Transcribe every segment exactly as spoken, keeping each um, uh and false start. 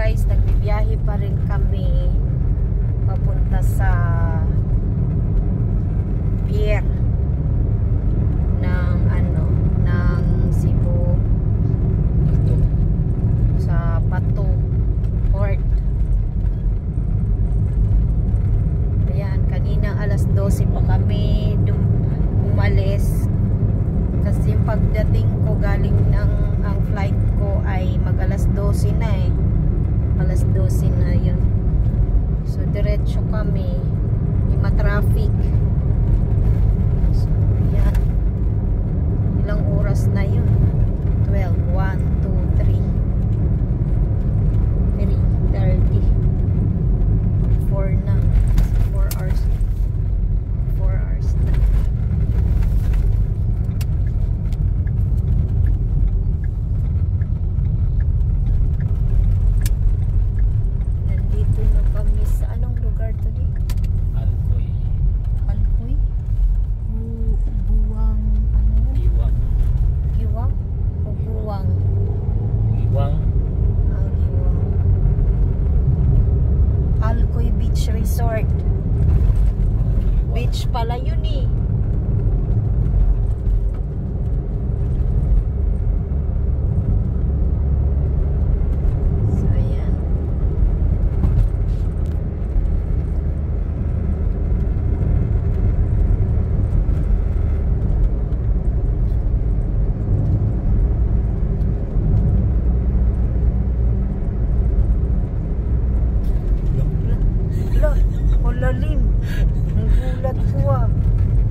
guys, nagbibiyahe pa rin kami papunta sa pier ng ano, ng Cebu sa Pato Port. Ayan, kanina alas dose pa kami umalis kasi pagdating ko galing ng ang flight ko ay mag alas dose na eh. Alas dose na yun. So diretso kami, hindi ma-traffic. So yan, ilang oras na yun? Twelve, one, two, three, three thirty, four na, four hours, four hours na. Nandito na kami sa anong lugar to di? Alcoy. Alcoy? Bu buwang ano? Giwang. Giwang? O buwang? Giwang. Ah, Giwang. Alcoy Beach Resort. Beach pala yun eh. So, ayan. Lo, malalim. Ang gulat ko ah.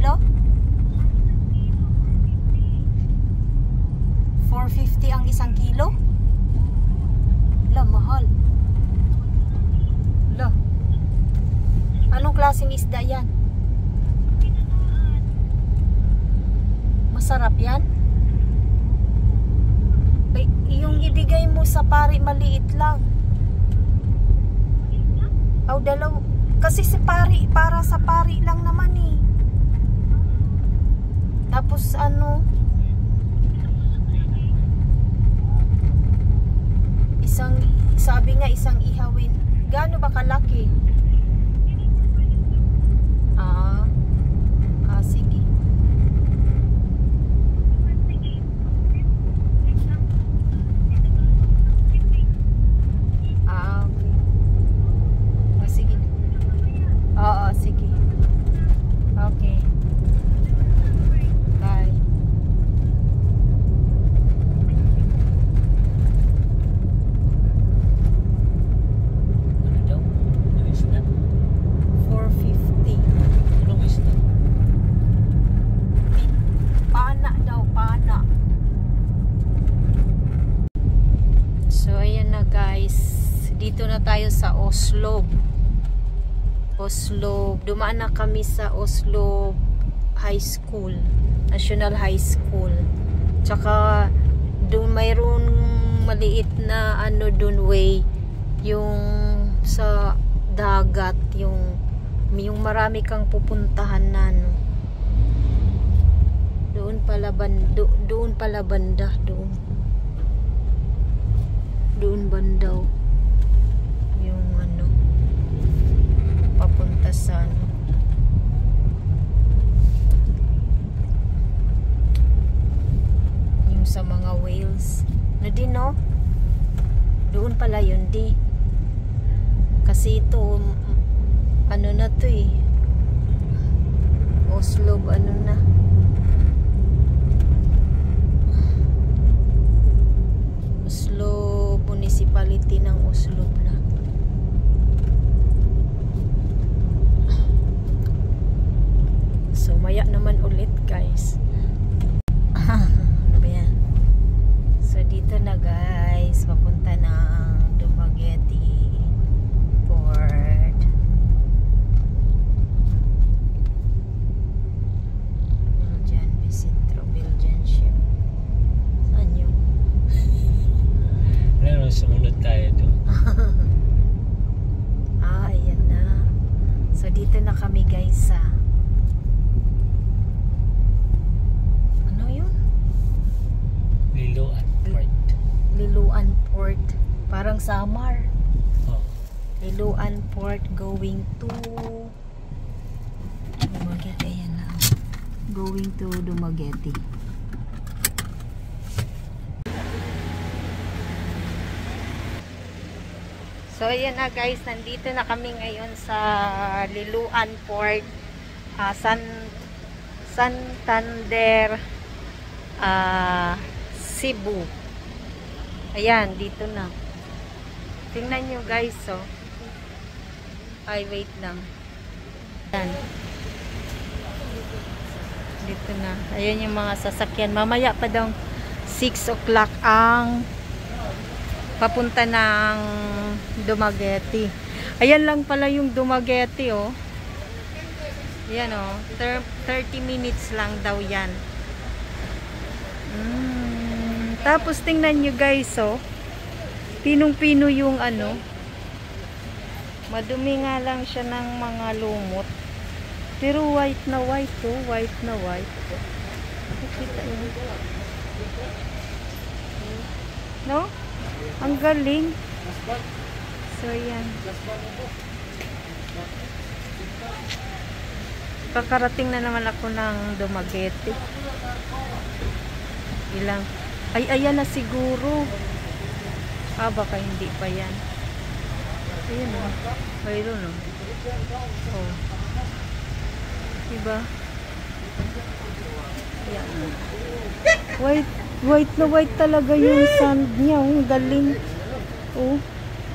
kilo? four fifty ang isang kilo? La, mahal. La. Anong klaseng isda yan? Masarap yan? Ay, yung ibigay mo sa pari maliit lang. Aw, dalaw. Kasi si pari, para sa pari lang naman eh. Tapos ano, isang, sabi nga isang ihawin. Gaano ba kalaki? Ah, ah sige. Ah, okay. Ah, sige. Oo, sige. Okay. Bye. Ano daw? Ano isda? four fifty. Anong isda? Pana daw, pana. So, ayan na guys. Dito na tayo sa Oslo. Oslo. Dumaan na kami sa Oslo High School. National High School. Tsaka, doon mayroon maliit na ano doon way. Yung sa dagat. Yung, yung marami kang pupuntahan na no. Doon pala ban, do, doon pala banda doon. Doon bandaw. Yung ano papunta sa ano yung sa mga whales na din no. Doon pala yun di. Kasi ito ano na to eh. Oslo ano na. Oslo municipality ng Oslo na. So maya naman ulit guys. Ano ba yan? So dito na guys, papunta ng Dumaguete Port. Belgian Bicitro, Belgian ship. Saan yun? Ano, sumunod tayo doon. Ah, ayan na. So dito na kami guys sa ano yun? Liloan Port. Liloan Port. Parang Samar. Oh. Liloan Port going to Dumaguete. Ayan na. Going to Dumaguete. So ayan na guys, nandito na kami ngayon sa Liloan Port, uh, San Santander, uh, Cebu. Ayan, dito na. Tingnan nyo guys, so. Ay, wait lang. Ayan. Dito na. Ayan yung mga sasakyan. Mamaya pa daw six o'clock ang papunta ng Dumaguete. Ayan lang pala yung Dumaguete, oh. Ayan, oh. thirty minutes lang daw yan. Mm. Tapos, tingnan nyo guys, oh. Pinong-pino yung ano. Madumi nga lang siya ng mga lumot. Pero white na white, oh. White na white. Nakikita nyo. No? Ang galing. So, ayan. Kakarating na naman ako ng Dumaguete. Ilang. Ay, ayan na siguro. Ah, baka hindi pa yan. Ayan o. Mayroon o. Oh. Diba? Ayan. White. White na white talaga yung sand niya. Ang galing. Oh.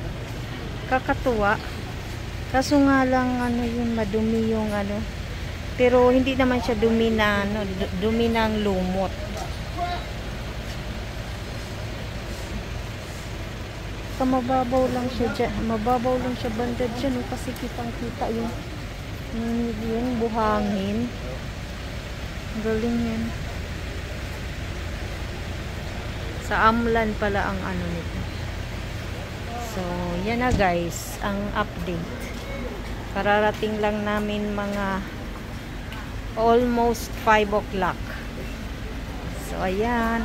Kakatuwa. Kaso nga lang ano yun, madumi yung ano. Pero hindi naman siya dumi na, no, du- dumi ng lumot. Ka mababaw lang siya dyan. Mababaw lang siya banda dyan. No? Kasi kitang-kita yung, yung, yung buhangin. Galing yan. Sa Amlan pala ang ano nito. So, yan na guys, ang update. Kararating lang namin mga almost five o'clock. So, ayan.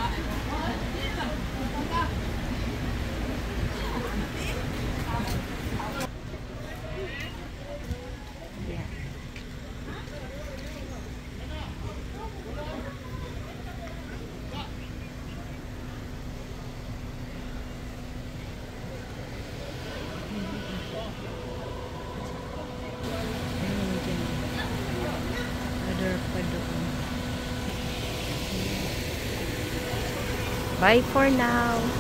Ayan. Ayun dyan. Other pa doon. Bye for now.